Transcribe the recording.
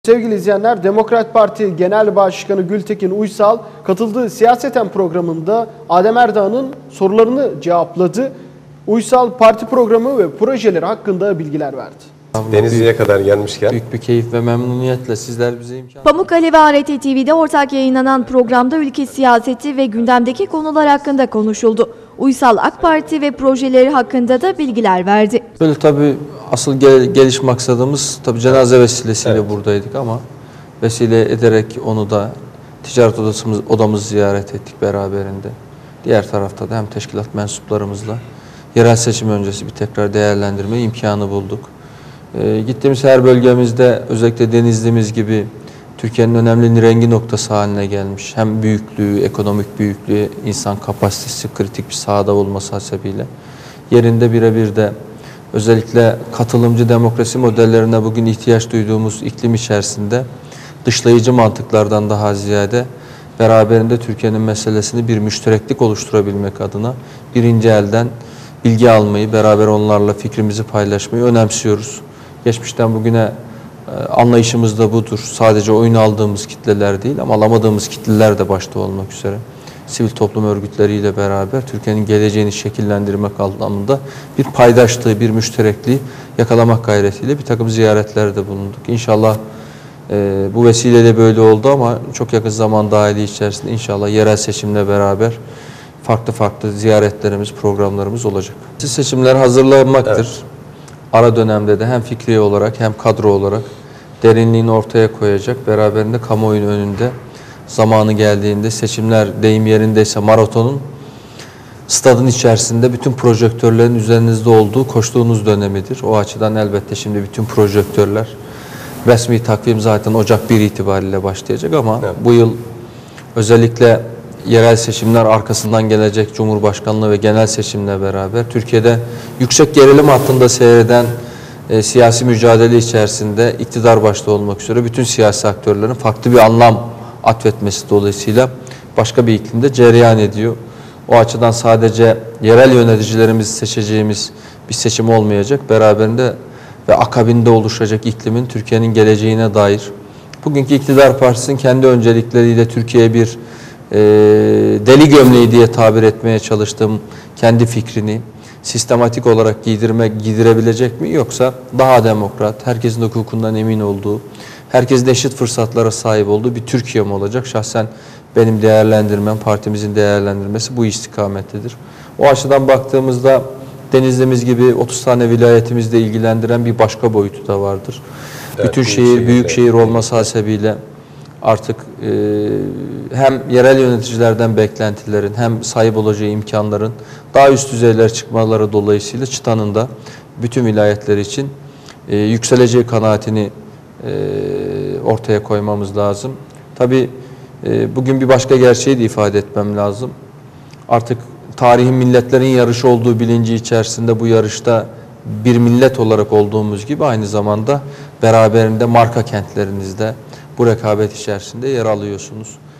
Sevgili izleyenler, Demokrat Parti Genel Başkanı Gültekin Uysal katıldığı Siyaseten programında Adem Erdağ'ın sorularını cevapladı. Uysal parti programı ve projeleri hakkında bilgiler verdi. Denizli'ye kadar gelmişken büyük bir keyif ve memnuniyetle sizler bize imkan... Pamukkale ve ART TV'de ortak yayınlanan programda ülke siyaseti ve gündemdeki konular hakkında konuşuldu. Uysal AK Parti ve projeleri hakkında da bilgiler verdi. Böyle tabii asıl geliş maksadımız tabii cenaze vesilesiyle buradaydık ama vesile ederek onu da ticaret odamızı ziyaret ettik beraberinde. Diğer tarafta da hem teşkilat mensuplarımızla yerel seçim öncesi bir tekrar değerlendirme imkanı bulduk. Gittiğimiz her bölgemizde özellikle Denizli'miz gibi Türkiye'nin önemli nirengi noktası haline gelmiş. Hem büyüklüğü, ekonomik büyüklüğü, insan kapasitesi kritik bir sahada olması hasebiyle yerinde birebir de özellikle katılımcı demokrasi modellerine bugün ihtiyaç duyduğumuz iklim içerisinde dışlayıcı mantıklardan daha ziyade beraberinde Türkiye'nin meselesini bir müştereklik oluşturabilmek adına birinci elden bilgi almayı, beraber onlarla fikrimizi paylaşmayı önemsiyoruz. Geçmişten bugüne anlayışımız da budur. Sadece oyun aldığımız kitleler değil ama alamadığımız kitleler de başta olmak üzere sivil toplum örgütleriyle beraber Türkiye'nin geleceğini şekillendirmek anlamında bir paydaşlığı, bir müşterekliği yakalamak gayretiyle bir takım ziyaretlerde bulunduk. İnşallah bu vesileyle böyle oldu ama çok yakın zaman dahili içerisinde inşallah yerel seçimle beraber farklı ziyaretlerimiz, programlarımız olacak. Seçimler hazırlanmaktır. Evet. Ara dönemde de hem fikri olarak hem kadro olarak derinliğini ortaya koyacak. Beraberinde kamuoyunun önünde zamanı geldiğinde seçimler deyim yerindeyse maratonun stadın içerisinde bütün projektörlerin üzerinizde olduğu koştuğunuz dönemidir. O açıdan elbette şimdi bütün projektörler resmi takvim zaten Ocak 1 itibariyle başlayacak ama bu yıl özellikle yerel seçimler arkasından gelecek Cumhurbaşkanlığı ve genel seçimle beraber Türkiye'de yüksek gerilim hattında seyreden siyasi mücadele içerisinde iktidar başta olmak üzere bütün siyasi aktörlerin farklı bir anlam atfetmesi dolayısıyla başka bir iklimde cereyan ediyor. O açıdan sadece yerel yöneticilerimizi seçeceğimiz bir seçim olmayacak. Beraberinde ve akabinde oluşacak iklimin Türkiye'nin geleceğine dair bugünkü iktidar partisinin kendi öncelikleriyle Türkiye'ye bir deli gömleği diye tabir etmeye çalıştığım kendi fikrini sistematik olarak giydirebilecek mi yoksa daha demokrat, herkesin hukukundan emin olduğu, herkesin eşit fırsatlara sahip olduğu bir Türkiye mi olacak? Şahsen benim değerlendirmem, partimizin değerlendirmesi bu istikamettedir. O açıdan baktığımızda Denizli'miz gibi 30 tane vilayetimizle ilgilendiren bir başka boyutu da vardır. Evet, bütün şehir, büyük şehir olması hasebiyle artık hem yerel yöneticilerden beklentilerin hem sahip olacağı imkanların daha üst düzeyler çıkmaları dolayısıyla çıtanın da bütün vilayetler için yükseleceği kanaatini ortaya koymamız lazım. Tabii bugün bir başka gerçeği de ifade etmem lazım. Artık tarihin milletlerin yarışı olduğu bilinci içerisinde bu yarışta bir millet olarak olduğumuz gibi aynı zamanda beraberinde marka kentlerinizde bu rekabet içerisinde yer alıyorsunuz.